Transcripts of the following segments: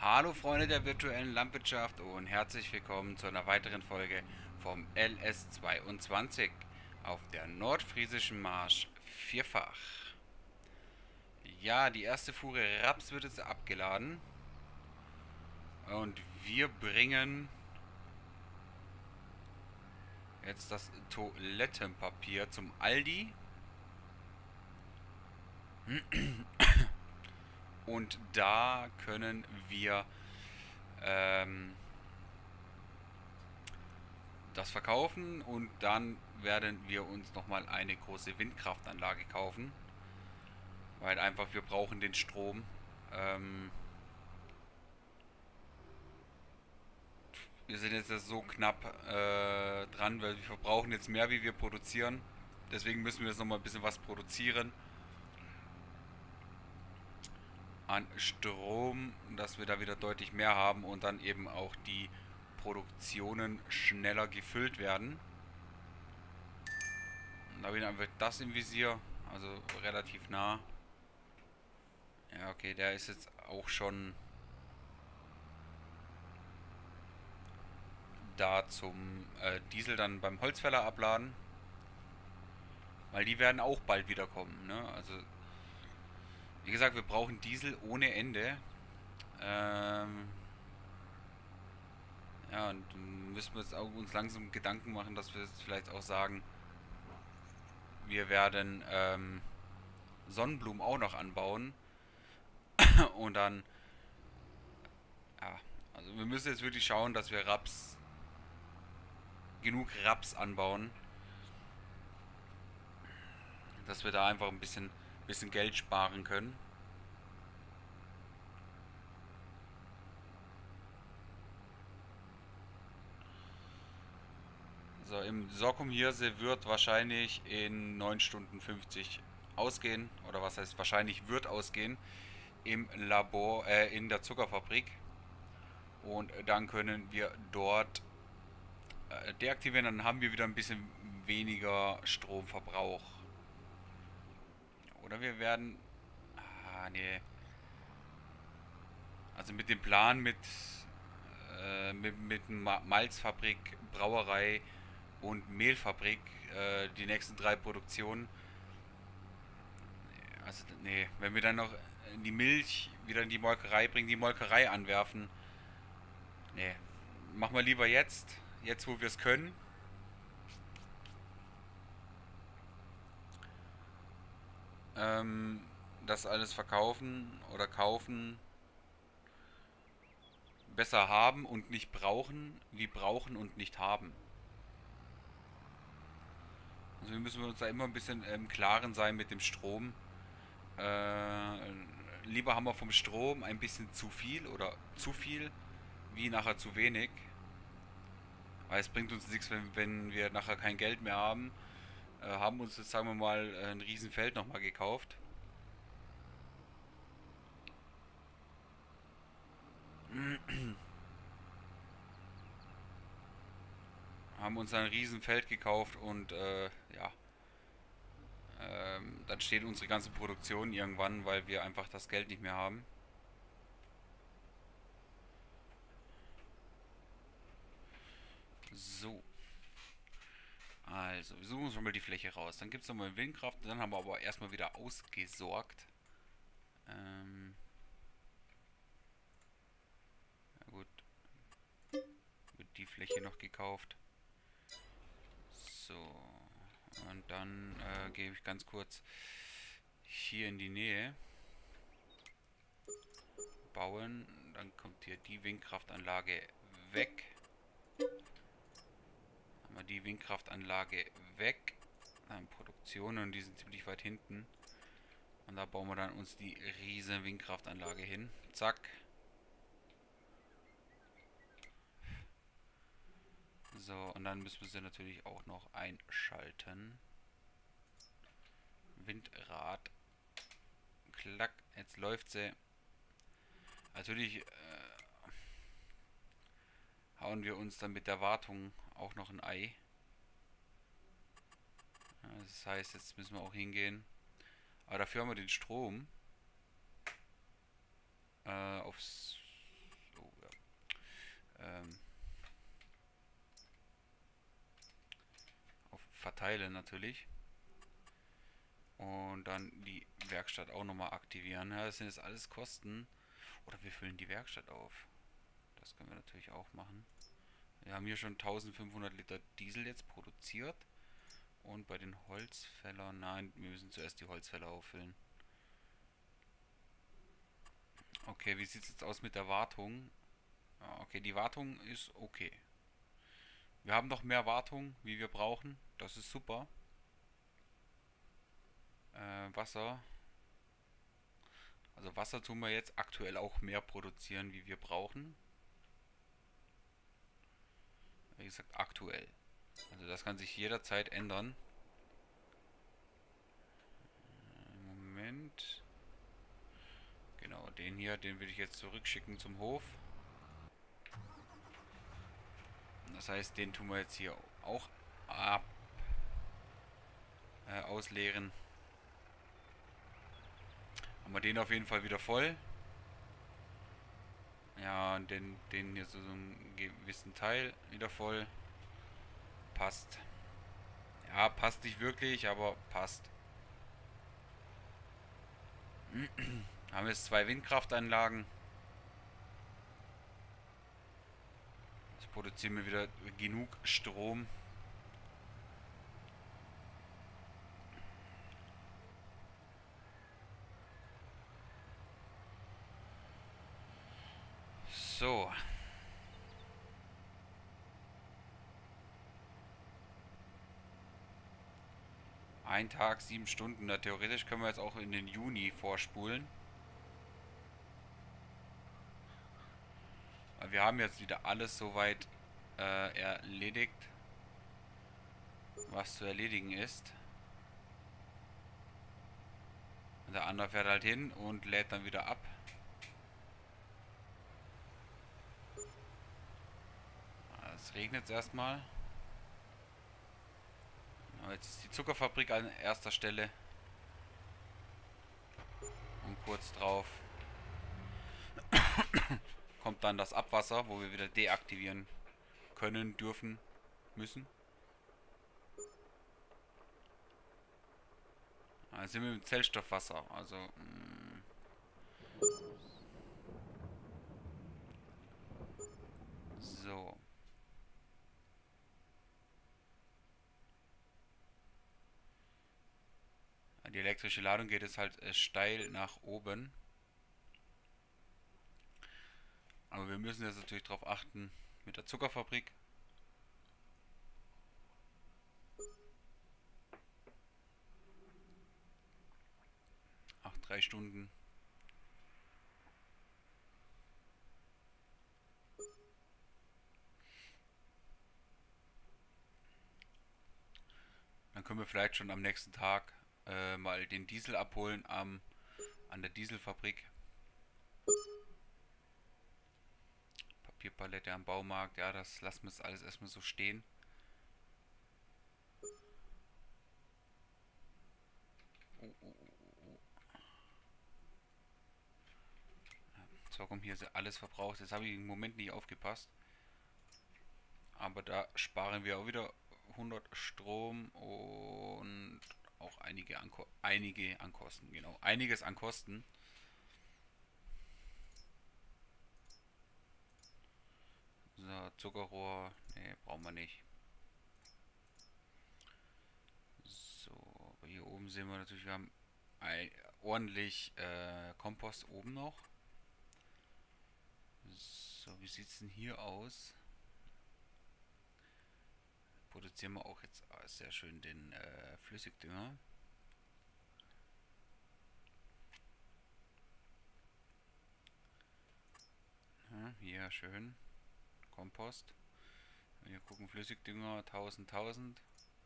Hallo Freunde der virtuellen Landwirtschaft und herzlich willkommen zu einer weiteren Folge vom LS22 auf der nordfriesischen Marsch vierfach. Ja, die erste Fuhre Raps wird jetzt abgeladen und wir bringen jetzt das Toilettenpapier zum Aldi und da können wir ähm, das verkaufen und dann werden wir uns nochmal eine große Windkraftanlage kaufen, weil einfach wir brauchen den Strom. Ähm, Wir sind jetzt so knapp dran, weil wir verbrauchen jetzt mehr, wie wir produzieren. Deswegen müssen wir jetzt nochmal ein bisschen was produzieren an Strom, dass wir da wieder deutlich mehr haben und dann eben auch die Produktionen schneller gefüllt werden. Da habe ich einfach das im Visier, also relativ nah. Ja, okay, der ist jetzt auch schon da zum Diesel dann beim Holzfäller abladen, weil die werden auch bald wieder kommen. Ne? Also wie gesagt, wir brauchen Diesel ohne Ende. Ähm, ja, und dann müssen wir jetzt auch uns langsam Gedanken machen, dass wir jetzt vielleicht auch sagen, wir werden Sonnenblumen auch noch anbauen. Und dann, ja, also wir müssen jetzt wirklich schauen, dass wir genug Raps anbauen, dass wir da einfach ein bisschen Geld sparen können. So, im Sorghum Hirse wird wahrscheinlich in 9 Stunden 50 ausgehen. Oder was heißt wahrscheinlich wird ausgehen. Im Labor, in der Zuckerfabrik. Und dann können wir dort deaktivieren. Dann haben wir wieder ein bisschen weniger Stromverbrauch. Oder wir werden. Ah, nee. Also mit dem Plan mit Malzfabrik, Brauerei und Mehlfabrik, die nächsten drei Produktionen. Also, nee, wenn wir dann noch die Milch wieder in die Molkerei bringen, die Molkerei anwerfen. Nee, machen wir lieber jetzt wo wir es können. Ähm, Das alles verkaufen oder kaufen. Besser haben und nicht brauchen, wie brauchen und nicht haben. Also wir müssen uns da immer ein bisschen im Klaren sein mit dem Strom. Lieber haben wir vom Strom ein bisschen zu viel oder zu viel, wie nachher zu wenig. Weil es bringt uns nichts, wenn wir nachher kein Geld mehr haben. Haben uns jetzt, sagen wir mal, ein Riesenfeld nochmal gekauft. Haben uns ein Riesenfeld gekauft und ja, dann steht unsere ganze Produktion irgendwann, weil wir einfach das Geld nicht mehr haben. So, also wir suchen uns schon mal die Fläche raus. Dann gibt es nochmal Windkraft, dann haben wir aber erstmal wieder ausgesorgt. Ähm, na gut, wird die Fläche noch gekauft. So, und dann gehe ich ganz kurz hier in die Nähe. Bauen, dann kommt hier die Windkraftanlage weg. Haben wir die Windkraftanlage weg. Dann Produktionen, die sind ziemlich weit hinten. Und da bauen wir dann uns die riesen Windkraftanlage hin. Zack. So, und dann müssen wir sie natürlich auch noch einschalten. Windrad. Klack, jetzt läuft sie. Natürlich hauen wir uns dann mit der Wartung auch noch ein Ei. Ja, das heißt, jetzt müssen wir auch hingehen. Aber dafür haben wir den Strom aufs Teile natürlich. Und dann die Werkstatt auch nochmal aktivieren. Ja, das sind jetzt alles Kosten. Oder wir füllen die Werkstatt auf. Das können wir natürlich auch machen. Wir haben hier schon 1500 Liter Diesel jetzt produziert. Und bei den Holzfällern, nein, wir müssen zuerst die Holzfäller auffüllen. Okay, wie sieht es jetzt aus mit der Wartung? Okay, die Wartung ist okay. Wir haben noch mehr Wartung, wie wir brauchen. Das ist super. Wasser. Also Wasser tun wir jetzt aktuell auch mehr produzieren, wie wir brauchen. Wie gesagt, aktuell. Also das kann sich jederzeit ändern. Moment. Genau, den hier, den will ich jetzt zurückschicken zum Hof. Das heißt, den tun wir jetzt hier auch ausleeren. Haben wir den auf jeden Fall wieder voll. Ja, und den hier so einen gewissen Teil wieder voll. Passt. Ja, passt nicht wirklich, aber passt. Haben jetzt 2 Windkraftanlagen. Das produzieren wir wieder genug Strom. So. Ein Tag, 7 Stunden. Na, theoretisch können wir jetzt auch in den Juni vorspulen. Weil wir haben jetzt wieder alles soweit erledigt, was zu erledigen ist. Und der andere fährt halt hin und lädt dann wieder ab. Es regnet jetzt erstmal. Jetzt ist die Zuckerfabrik an erster Stelle. Und kurz drauf kommt dann das Abwasser, wo wir wieder deaktivieren können, dürfen, müssen. Da sind wir mit Zellstoffwasser, also so. Die elektrische Ladung geht jetzt halt steil nach oben. Aber wir müssen jetzt natürlich darauf achten mit der Zuckerfabrik. Ach, 3 Stunden. Dann können wir vielleicht schon am nächsten Tag mal den Diesel abholen an der Dieselfabrik. Papierpalette am Baumarkt, ja, das lassen wir jetzt alles erstmal so stehen. So, komm, hier ist alles verbraucht. Jetzt habe ich im Moment nicht aufgepasst. Aber da sparen wir auch wieder 100 Strom und auch einige an Kosten. Genau, einiges an Kosten. So, Zuckerrohr, ne, brauchen wir nicht. So, aber hier oben sehen wir natürlich, wir haben ordentlich Kompost oben noch. So, wie sieht es denn hier aus? Produzieren wir auch jetzt sehr schön den Flüssigdünger. Ja, hier schön. Kompost. Wir gucken Flüssigdünger 1000.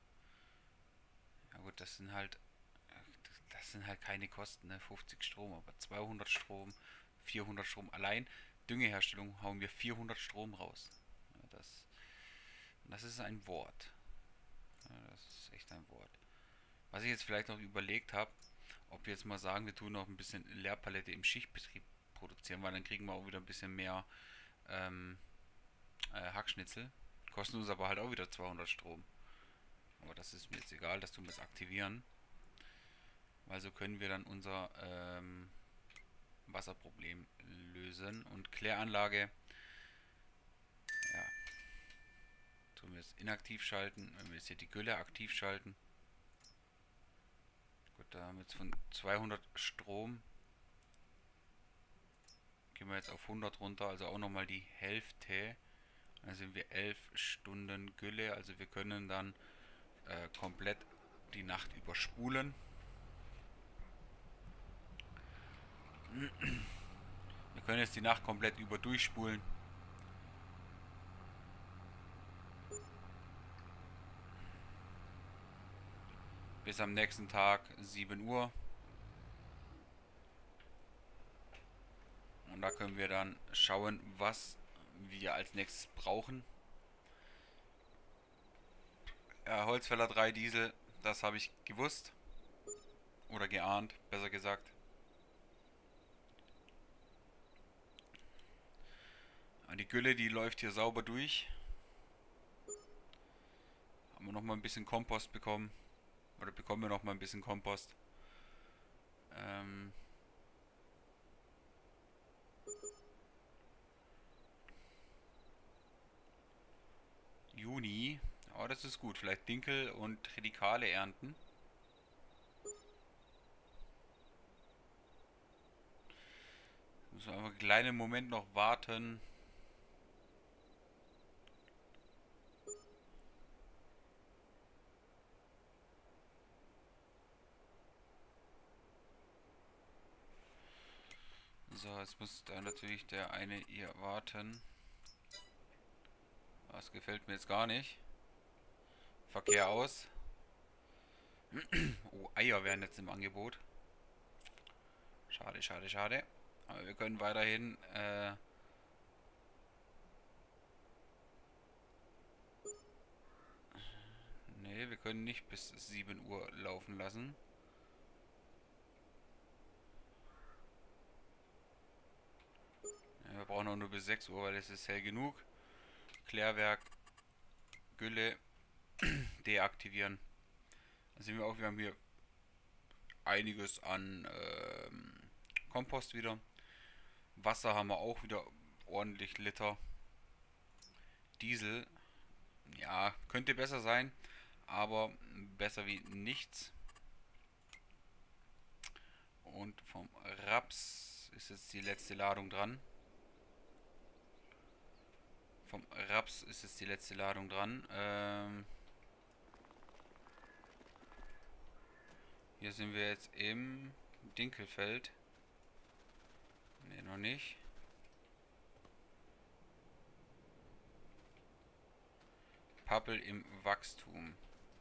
Ja gut, das sind halt keine Kosten, ne? 50 Strom, aber 200 Strom, 400 Strom. Allein Düngeherstellung hauen wir 400 Strom raus. Ja, das ist ein Wort. Ja, das ist echt ein Wort. Was ich jetzt vielleicht noch überlegt habe, ob wir jetzt mal sagen, wir tun noch ein bisschen Leerpalette im Schichtbetrieb produzieren, weil dann kriegen wir auch wieder ein bisschen mehr Hackschnitzel. Kosten uns aber halt auch wieder 200 Strom. Aber das ist mir jetzt egal, das tun wir jetzt aktivieren. Weil so können wir dann unser Wasserproblem lösen. Und Kläranlage, ja, tun wir jetzt inaktiv schalten. Wenn wir jetzt hier die Gülle aktiv schalten. Gut, da haben wir jetzt von 200 Strom. Gehen wir jetzt auf 100 runter, also auch nochmal die Hälfte. Dann sind wir 11 Stunden Gülle, also wir können dann komplett die Nacht überspulen. Wir können jetzt die Nacht komplett über durchspulen. Bis am nächsten Tag 7 Uhr. Und da können wir dann schauen, was wir als nächstes brauchen. Ja, Holzfäller 3 Diesel, das habe ich gewusst. Oder geahnt, besser gesagt. Die Gülle, die läuft hier sauber durch. Haben wir nochmal ein bisschen Kompost bekommen. Oder bekommen wir nochmal ein bisschen Kompost. Juni. Oh, das ist gut. Vielleicht Dinkel und Radikale ernten. Müssen wir einfach einen kleinen Moment noch warten. So, jetzt muss da natürlich der eine hier warten. Das gefällt mir jetzt gar nicht. Verkehr aus. Oh, Eier wären jetzt im Angebot. Schade, schade, schade. Aber wir können weiterhin nee, wir können nicht bis 7 Uhr laufen lassen. Ja, wir brauchen auch nur bis 6 Uhr, weil es ist hell genug. Klärwerk, Gülle deaktivieren. Dann sehen wir auch, wir haben hier einiges an Kompost wieder. Wasser haben wir auch wieder ordentlich Liter. Diesel, ja, könnte besser sein, aber besser wie nichts. Und vom Raps ist jetzt die letzte Ladung dran. Vom Raps ist jetzt die letzte Ladung dran. Hier sind wir jetzt im Dinkelfeld. Ne, noch nicht. Pappel im Wachstum.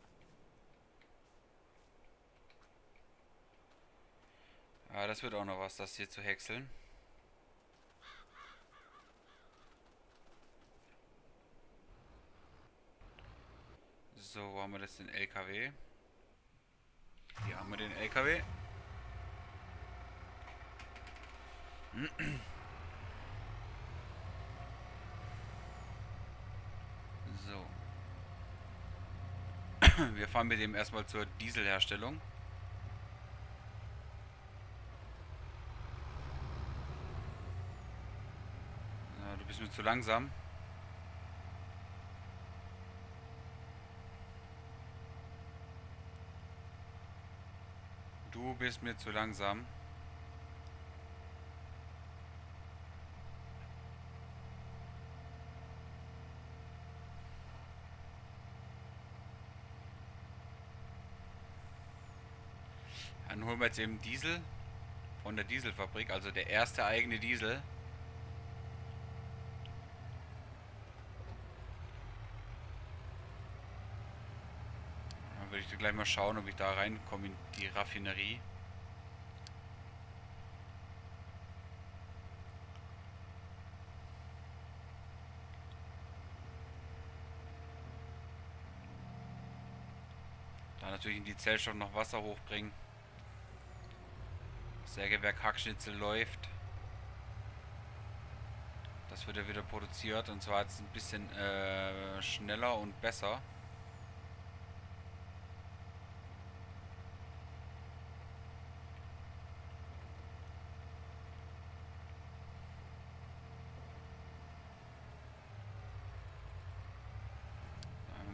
Ja, das wird auch noch was, das hier zu häckseln. So, wo haben wir das, den LKW? Hier haben wir den LKW. So. Wir fahren mit dem erstmal zur Dieselherstellung. Du bist mir zu langsam. Du bist mir zu langsam. Dann holen wir jetzt eben Diesel von der Dieselfabrik, also der erste eigene Diesel. Dann würde ich gleich mal schauen, ob ich da reinkomme in die Raffinerie. Da natürlich in die Zellstoff noch Wasser hochbringen. Sägewerk Hackschnitzel läuft. Das wird ja wieder produziert und zwar jetzt ein bisschen schneller und besser.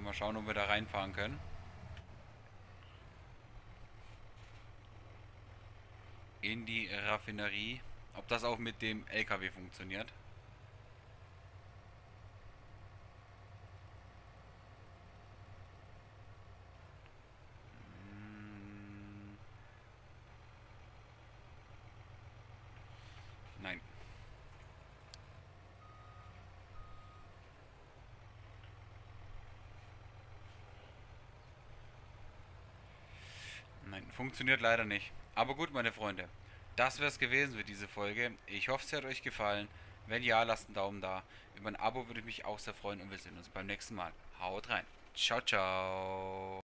Mal schauen, ob wir da reinfahren können. In die Raffinerie. Ob das auch mit dem LKW funktioniert. Hm, nein. Nein, funktioniert leider nicht. Aber gut, meine Freunde. Das wäre es gewesen für diese Folge. Ich hoffe, es hat euch gefallen. Wenn ja, lasst einen Daumen da. Über ein Abo würde ich mich auch sehr freuen und wir sehen uns beim nächsten Mal. Haut rein. Ciao, ciao.